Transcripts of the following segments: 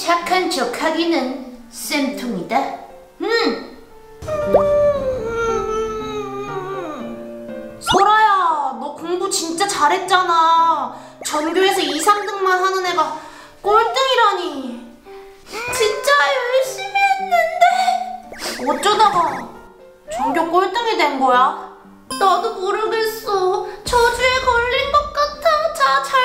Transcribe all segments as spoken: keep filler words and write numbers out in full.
착한 척 하기는 쌤통이다. 음. 설아야, 너 공부 진짜 잘했잖아. 전교에서 이, 삼 등만 하는 애가 꼴등이라니. 진짜 열심히 했는데 어쩌다가 전교 꼴등이 된 거야? 나도 모르겠어. 저주에 걸린 것 같아. 자, 잘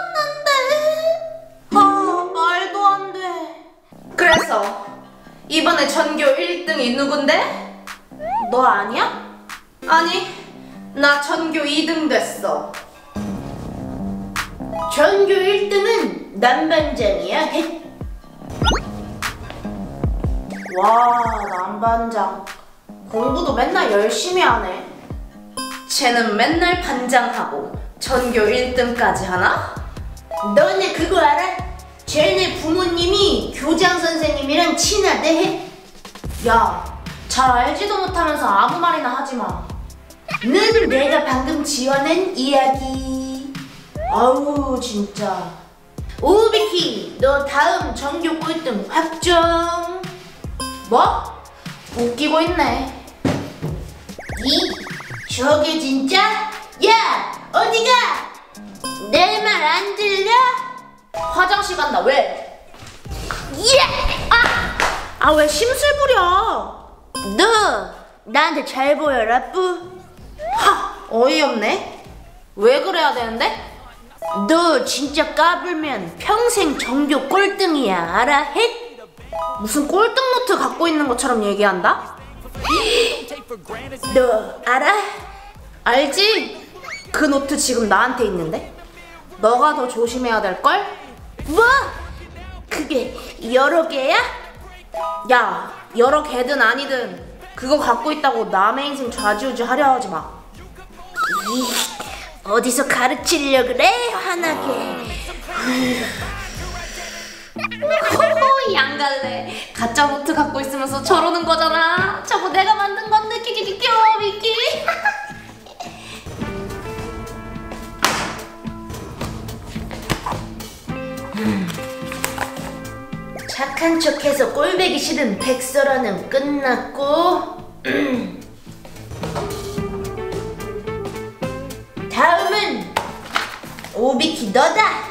풀었는데. 아, 말도 안 돼. 그래서 이번에 전교 일 등이 누군데? 너 아니야? 아니, 나 전교 이 등 됐어. 전교 일 등은 남반장이야. 와, 남반장 공부도 맨날 열심히 하네. 쟤는 맨날 반장하고 전교 일 등까지 하나? 너네 그거 알아? 쟤네 부모님이 교장 선생님이랑 친하대. 야, 잘 알지도 못하면서 아무 말이나 하지마. 는 내가 방금 지어낸 이야기. 아우 진짜. 오비키, 너 다음 전교 꼴등 확정. 뭐? 웃기고 있네. 이? 저게 진짜? 야! 어디가? 내 말 안 들려? 화장실 간다. 왜? 예! 아! 아, 왜 심술 부려? 너 나한테 잘 보여라 뿌. 하! 어이없네. 왜 그래야 되는데? 너 진짜 까불면 평생 전교 꼴등이야. 알아? 헷? 무슨 꼴등 노트 갖고 있는 것처럼 얘기한다? 너 알아? 알지? 그 노트 지금 나한테 있는데? 너가 더 조심해야 될걸? 뭐? 그게 여러 개야? 야, 여러 개든 아니든 그거 갖고 있다고 남의 인생 좌지우지 하려 하지 마. 이, 어디서 가르치려 그래? 화나게. 호호, 양갈래. 가짜 노트 갖고 있으면서 저러는 거잖아. 저거 내가 만든 건데. 키키키키 미키. 착한 척해서 꼴배기 싫은 백설아는 끝났고, 다음은 오비키 너다.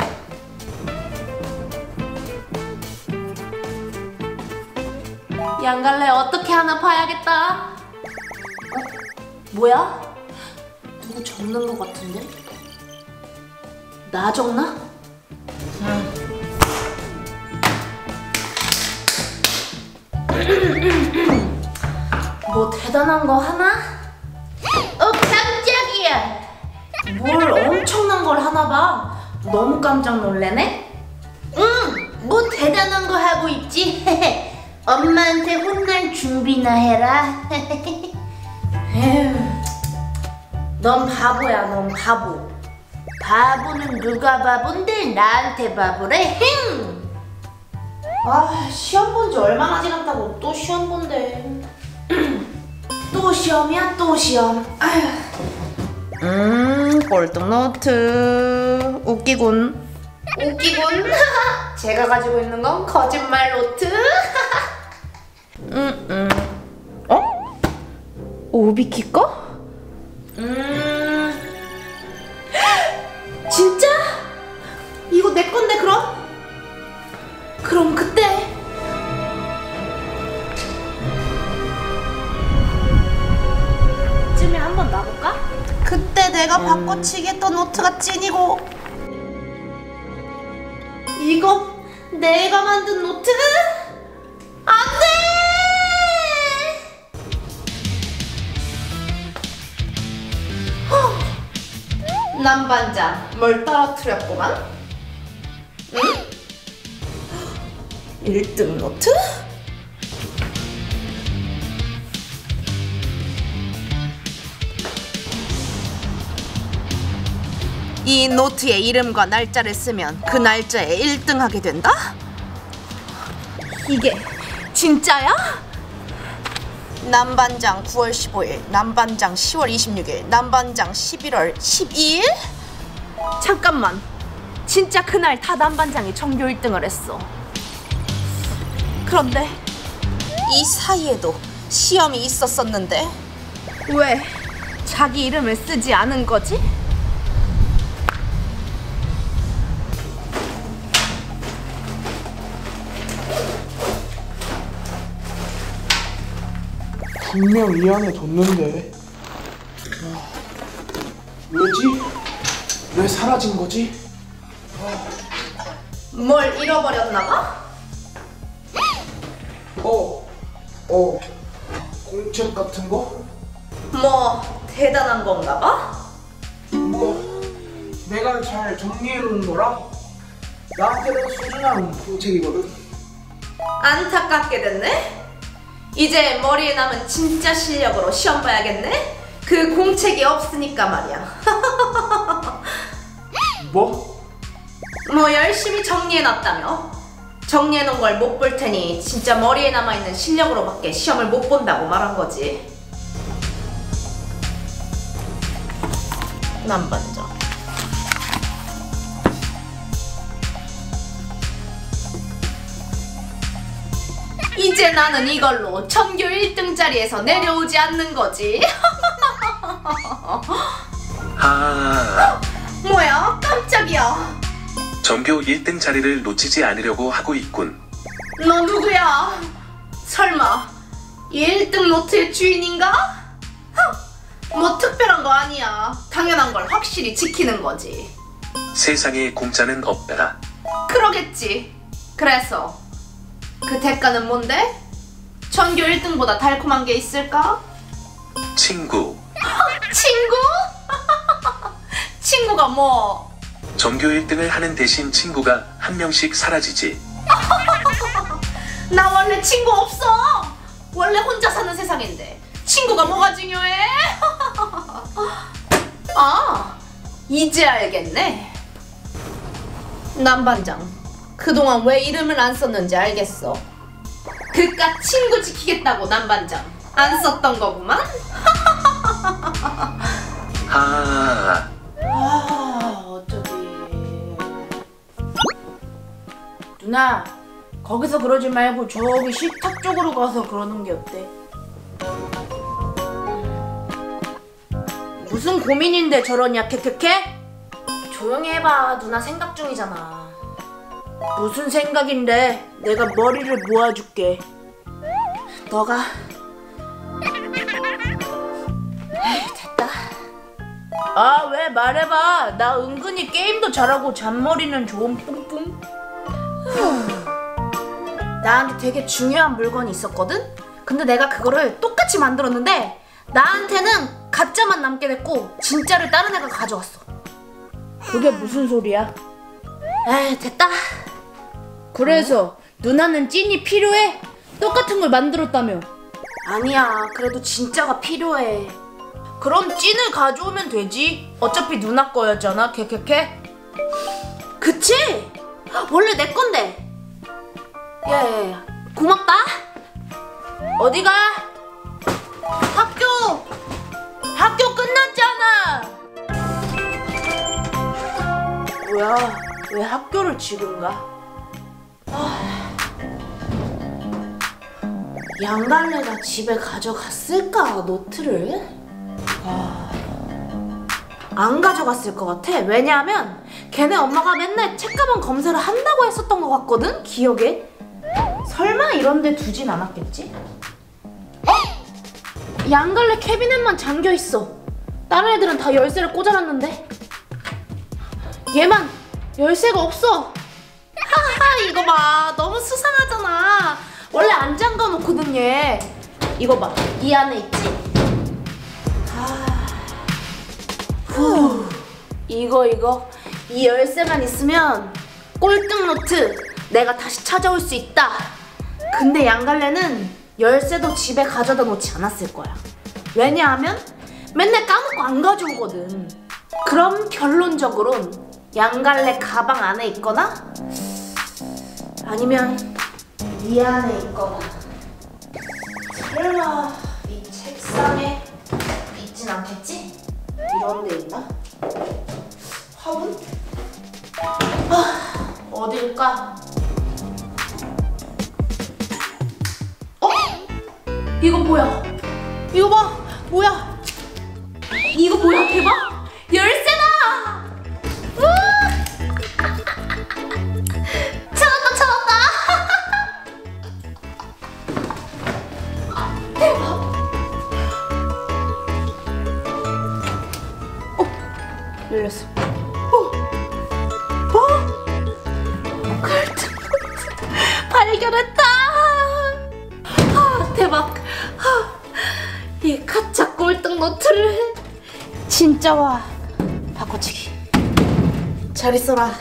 양갈래 어떻게 하나 봐야겠다. 어? 뭐야? 누구 적는 것 같은데? 나 적나? 응. 뭐 대단한 거 하나? 어, 깜짝이야. 뭘 엄청난 걸 하나 봐. 너무 깜짝 놀래네? 응, 뭐 대단한 거 하고 있지. 엄마한테 혼날 준비나 해라. 에휴, 넌 바보야. 넌 바보. 바보는 누가 바본데 나한테 바보래? 힝! 아, 시험 본 지 얼마나 지났다고 또 시험 본대. 또 시험이야, 또 시험. 아휴. 음, 꼴등 노트. 웃기군. 웃기군. 제가 가지고 있는 건 거짓말 노트. 음, 음. 어? 오비키 거? 음. 진짜? 이거 내 건데 그럼? 그럼 그때 쯤에 한번 놔볼까? 그때 내가 음. 바꿔치기했던 노트가 찐이고, 이거 내가 만든 노트? 안돼! 남반장 뭘 떨어뜨렸구만? 응? 일 등 노트? 이 노트에 이름과 날짜를 쓰면 그 날짜에 일 등 하게 된다? 이게 진짜야? 남반장 구월 십오일, 남반장 시월 이십육일, 남반장 십일월 십이일? 잠깐만, 진짜 그날 다 남반장이 전교 일 등을 했어. 그런데 이 사이에도 시험이 있었었는데 왜 자기 이름을 쓰지 않은 거지? 분명 이 안에 뒀는데 왜지? 왜 사라진 거지? 뭘 잃어버렸나 봐? 어, 어, 공책 같은 거? 뭐 대단한 건가 봐? 뭐 내가 잘 정리해놓은 거라 나한테는 소중한 공책이거든. 안타깝게 됐네? 이제 머리에 남은 진짜 실력으로 시험 봐야겠네? 그 공책이 없으니까 말이야. 뭐? 뭐 열심히 정리해놨다며? 정리해놓은 걸 못 볼 테니 진짜 머리에 남아있는 실력으로밖에 시험을 못 본다고 말한 거지. 남반장. 이제 나는 이걸로 전교 일 등 자리에서 내려오지 않는 거지. 아, 뭐야? 깜짝이야. 전교 일 등 자리를 놓치지 않으려고 하고 있군. 너 누구야? 설마 이 일 등 노트의 주인인가? 뭐 특별한 거 아니야. 당연한 걸 확실히 지키는 거지. 세상에 공짜는 없다. 그러겠지. 그래서 그 대가는 뭔데? 전교 일 등보다 달콤한 게 있을까? 친구. 친구? 친구가 뭐? 전교 일 등을 하는 대신 친구가 한 명씩 사라지지. 나 원래 친구 없어. 원래 혼자 사는 세상인데 친구가 뭐가 중요해? 아, 이제 알겠네. 남반장, 그동안 왜 이름을 안 썼는지 알겠어. 그깟 친구 지키겠다고 남반장 안 썼던 거구만? 아, 아, 어쩌지. 누나, 거기서 그러지 말고 저기 식탁 쪽으로 가서 그러는 게 어때? 무슨 고민인데 저러냐, 캐캐캐? 조용히 해봐. 누나 생각 중이잖아. 무슨 생각인데? 내가 머리를 모아줄게. 너가... 에휴, 됐다. 아, 왜? 말해봐. 나 은근히 게임도 잘하고 잔머리는 좋은 뿡뿡. 나한테 되게 중요한 물건이 있었거든? 근데 내가 그거를 똑같이 만들었는데 나한테는 가짜만 남게 됐고 진짜를 다른 애가 가져왔어. 그게 무슨 소리야? 에이, 됐다. 그래서 누나는 찐이 필요해? 똑같은 걸 만들었다며. 아니야, 그래도 진짜가 필요해. 그럼 찐을 가져오면 되지. 어차피 누나 거였잖아, 캐캐캐. 그치? 원래 내 건데. 야야야, 고맙다. 어디가? 학교! 학교 끝났잖아. 뭐야, 왜 학교를 지금 가? 아... 양갈래가 집에 가져갔을까, 노트를? 아... 안 가져갔을 것 같아. 왜냐하면 걔네 엄마가 맨날 책가방 검사를 한다고 했었던 것 같거든, 기억에. 설마 이런 데 두진 않았겠지? 어? 양갈래 캐비넷만 잠겨있어. 다른 애들은 다 열쇠를 꽂아놨는데 얘만 열쇠가 없어. 하하, 이거 봐. 너무 수상하잖아. 원래 안 잠가놓거든 얘. 이거 봐, 이 안에 있지? 아... 후... 이거 이거 이 열쇠만 있으면 꼴등 노트 내가 다시 찾아올 수 있다. 근데 양갈래는 열쇠도 집에 가져다 놓지 않았을 거야. 왜냐하면 맨날 까먹고 안 가져오거든. 그럼 결론적으로는 양갈래 가방 안에 있거나 아니면 이 안에 있거나, 설마 이 책상에 있진 않겠지? 이런 데 있나? 화분? 아, 어딜까? 이거 뭐야? 이거 봐. 뭐야? 이거 뭐야? 대박! 열쇠다! 우와! 찾았다, 찾았다! 대박! 어? 열렸어. 어? 어? 골드 발견했다! 아, 대박! 아, 이 가짜 꼴등 노트를 진짜와 바꿔치기. 잘 있어라.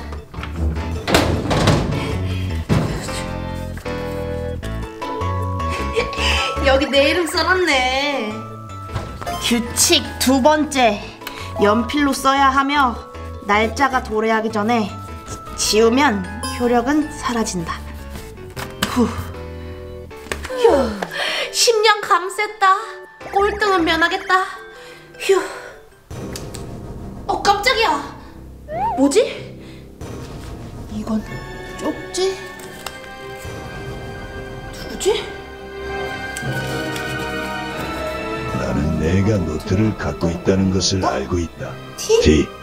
여기 내 이름 써놨네. 규칙 두 번째. 연필로 써야 하며 날짜가 도래하기 전에 지우면 효력은 사라진다. 후. 휴. 십 년 감셌다. 꼴등은 면하겠다. 휴. 어, 깜짝이야. 뭐지? 이건 쪽지? 누구지? 나는 내가 노트를 갖고 있다는 것을 알고 있다. 티? T.